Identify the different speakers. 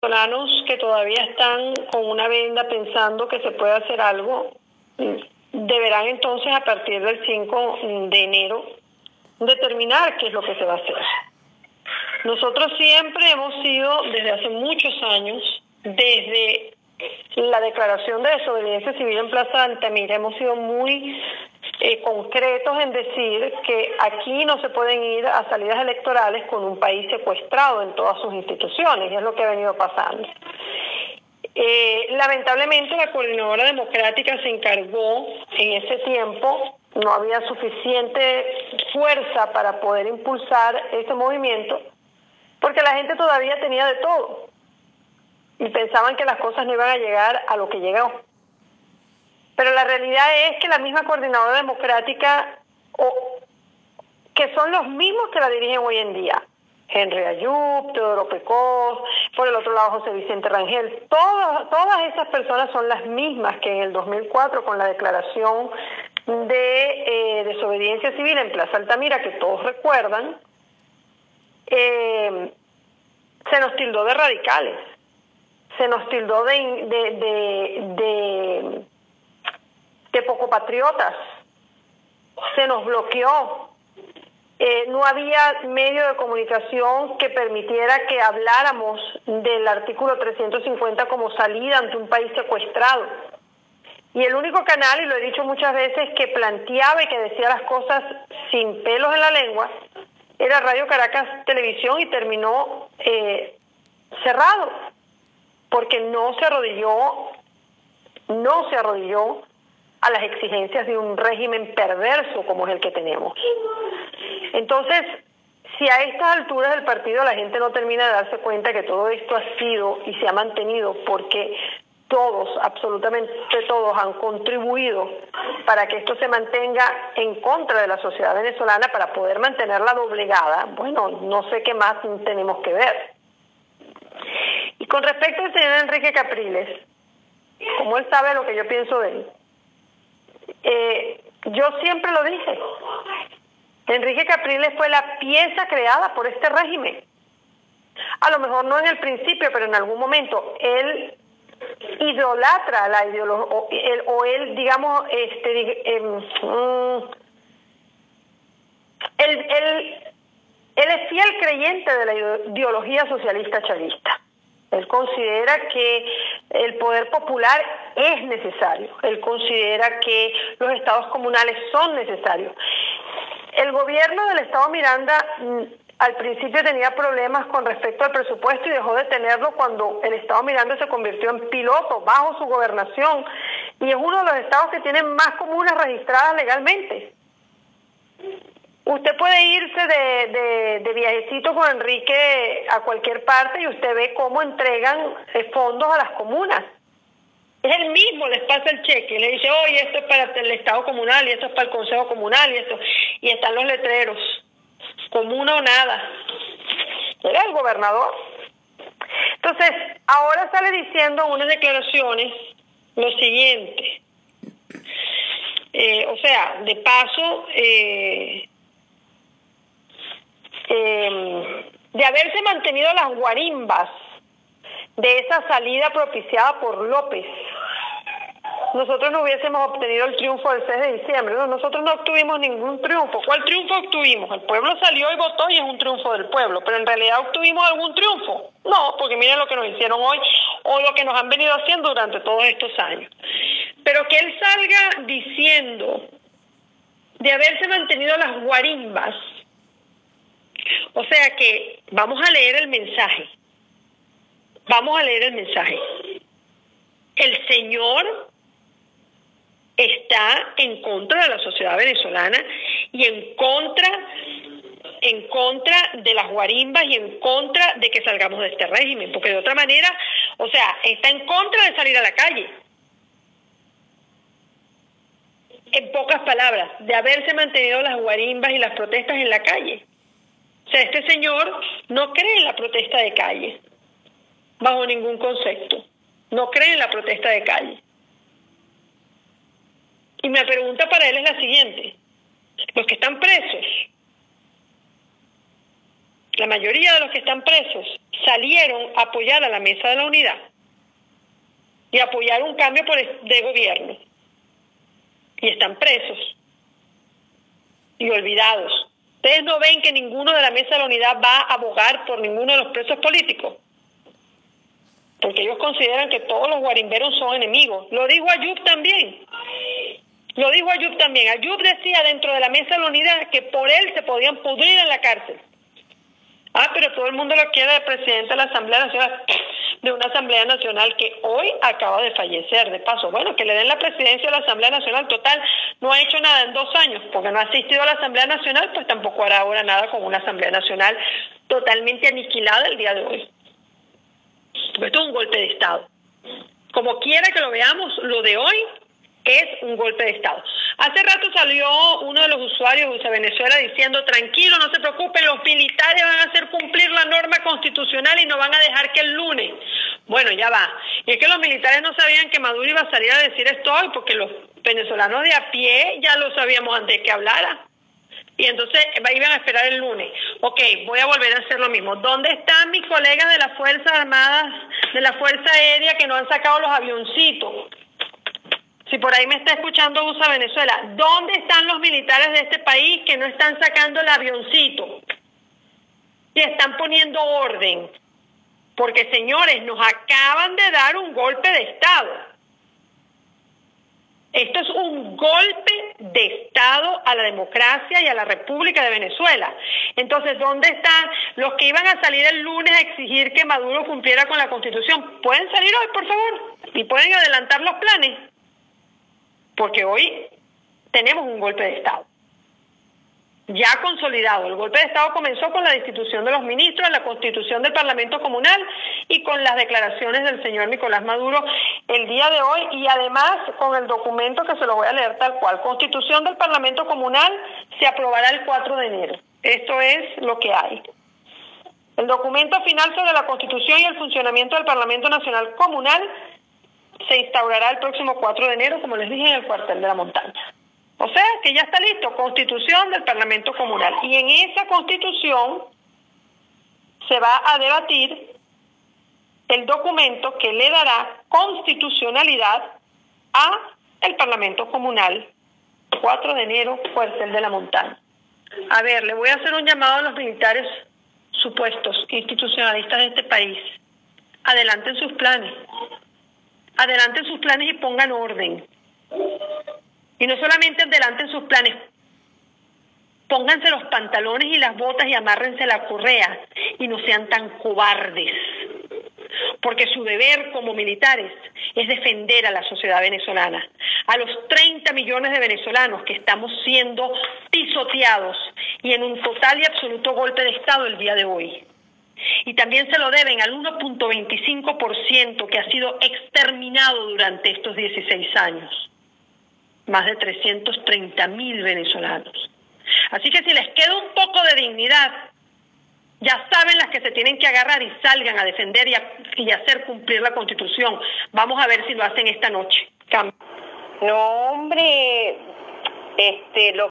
Speaker 1: venezolanos que todavía están con una venda pensando que se puede hacer algo, deberán entonces a partir del 5 de enero determinar qué es lo que se va a hacer. Nosotros siempre hemos sido, desde hace muchos años, desde la declaración de desobediencia civil en Plaza Altamira, hemos sido muy concretos en decir que aquí no se pueden ir a salidas electorales con un país secuestrado en todas sus instituciones, y es lo que ha venido pasando. Lamentablemente la Coordinadora Democrática se encargó en ese tiempo, no había suficiente fuerza para poder impulsar ese movimiento, porque la gente todavía tenía de todo y pensaban que las cosas no iban a llegar a lo que llegó. Pero la realidad es que la misma Coordinadora Democrática, que son los mismos que la dirigen hoy en día, Henry Ayub, Teodoro Pecós, por el otro lado José Vicente Rangel, todas esas personas son las mismas que en el 2004 con la declaración de desobediencia civil en Plaza Altamira, que todos recuerdan, se nos tildó de radicales, se nos tildó de poco patriotas, se nos bloqueó. No había medio de comunicación que permitiera que habláramos del artículo 350 como salida ante un país secuestrado. Y el único canal, y lo he dicho muchas veces, que planteaba y que decía las cosas sin pelos en la lengua, era Radio Caracas Televisión, y terminó cerrado, porque no se arrodilló a las exigencias de un régimen perverso como es el que tenemos. Entonces, si a estas alturas del partido la gente no termina de darse cuenta que todo esto ha sido y se ha mantenido porque todos, absolutamente todos, han contribuido para que esto se mantenga en contra de la sociedad venezolana para poder mantenerla doblegada, bueno, no sé qué más tenemos que ver. Y con respecto al señor Enrique Capriles, como él sabe lo que yo pienso de él, yo siempre lo dije, Enrique Capriles fue la pieza creada por este régimen. A lo mejor no en el principio, pero en algún momento él idolatra la ideología, o él, digamos, él es fiel creyente de la ideología socialista chavista. Él considera que el poder popular es necesario. Él considera que los estados comunales son necesarios. El gobierno del estado Miranda al principio tenía problemas con respecto al presupuesto y dejó de tenerlo cuando el estado Miranda se convirtió en piloto bajo su gobernación, y es uno de los estados que tienen más comunas registradas legalmente. Usted puede irse de viajecito con Enrique a cualquier parte y usted ve cómo entregan fondos a las comunas. Él mismo les pasa el cheque, le dice, oye, esto es para el Estado comunal y esto es para el Consejo Comunal y están los letreros, comuna o nada. Era el gobernador. Entonces, ahora sale diciendo en unas declaraciones lo siguiente, o sea, de paso, de haberse mantenido las guarimbas de esa salida propiciada por López, nosotros no hubiésemos obtenido el triunfo del 6 de diciembre. No, nosotros no obtuvimos ningún triunfo. ¿Cuál triunfo obtuvimos? El pueblo salió y votó y es un triunfo del pueblo, pero en realidad obtuvimos algún triunfo. No, porque miren lo que nos hicieron hoy o lo que nos han venido haciendo durante todos estos años. Pero que él salga diciendo de haberse mantenido las guarimbas, o sea que vamos a leer el mensaje. Vamos a leer el mensaje. El señor está en contra de la sociedad venezolana y en contra de las guarimbas y en contra de que salgamos de este régimen, porque de otra manera, o sea, está en contra de salir a la calle. En pocas palabras, de haberse mantenido las guarimbas y las protestas en la calle. O sea, este señor no cree en la protesta de calle, bajo ningún concepto. No cree en la protesta de calle. Y mi pregunta para él es la siguiente. Los que están presos, la mayoría de los que están presos, salieron a apoyar a la Mesa de la Unidad y apoyar un cambio de gobierno. Y están presos y olvidados. ¿Ustedes no ven que ninguno de la Mesa de la Unidad va a abogar por ninguno de los presos políticos? Porque ellos consideran que todos los guarimberos son enemigos. Lo dijo Ayub también. Ayub decía dentro de la Mesa de la Unidad que por él se podían pudrir en la cárcel. Pero todo el mundo lo quiere de presidente de la Asamblea Nacional, de una Asamblea Nacional que hoy acaba de fallecer, de paso. Bueno, que le den la presidencia de la Asamblea Nacional, total, no ha hecho nada en 2 años, porque no ha asistido a la Asamblea Nacional, pues tampoco hará ahora nada con una Asamblea Nacional totalmente aniquilada el día de hoy. Porque esto es un golpe de Estado. Como quiera que lo veamos, lo de hoy es un golpe de Estado. Hace rato salió uno de los usuarios de USA Venezuela diciendo: tranquilo, no se preocupen, los militares van a hacer cumplir la norma constitucional y no van a dejar que el lunes. Bueno, ya va. Y es que los militares no sabían que Maduro iba a salir a decir esto hoy, porque los venezolanos de a pie ya lo sabíamos antes de que hablara. Y entonces iban a esperar el lunes. Ok, voy a volver a hacer lo mismo. ¿Dónde están mis colegas de las Fuerzas Armadas, de la Fuerza Aérea, que no han sacado los avioncitos? Si por ahí me está escuchando USA Venezuela, ¿dónde están los militares de este país que no están sacando el avioncito? Y están poniendo orden. Porque, señores, nos acaban de dar un golpe de Estado. Esto es un golpe de Estado a la democracia y a la República de Venezuela. Entonces, ¿dónde están los que iban a salir el lunes a exigir que Maduro cumpliera con la Constitución? ¿Pueden salir hoy, por favor? ¿Y pueden adelantar los planes? Porque hoy tenemos un golpe de Estado ya consolidado. El golpe de Estado comenzó con la destitución de los ministros, la constitución del Parlamento Comunal y con las declaraciones del señor Nicolás Maduro el día de hoy, y además con el documento que se lo voy a leer tal cual. Constitución del Parlamento Comunal se aprobará el 4 de enero. Esto es lo que hay. El documento final sobre la Constitución y el funcionamiento del Parlamento Nacional Comunal se instaurará el próximo 4 de enero, como les dije, en el cuartel de la montaña. O sea, que ya está listo, Constitución del Parlamento Comunal. Y en esa Constitución se va a debatir el documento que le dará constitucionalidad a el Parlamento Comunal, 4 de enero, cuartel de la montaña. A ver, le voy a hacer un llamado a los militares supuestos institucionalistas de este país. Adelanten sus planes. Adelanten sus planes y pongan orden. Y no solamente adelanten sus planes, pónganse los pantalones y las botas y amárrense la correa y no sean tan cobardes. Porque su deber como militares es defender a la sociedad venezolana, a los 30 millones de venezolanos que estamos siendo pisoteados y en un total y absoluto golpe de Estado el día de hoy. Y también se lo deben al 1.25% que ha sido exterminado durante estos 16 años. Más de 330.000 venezolanos. Así que si les queda un poco de dignidad, ya saben las que se tienen que agarrar y salgan a defender y hacer cumplir la Constitución. Vamos a ver si lo hacen esta noche.
Speaker 2: No, hombre, lo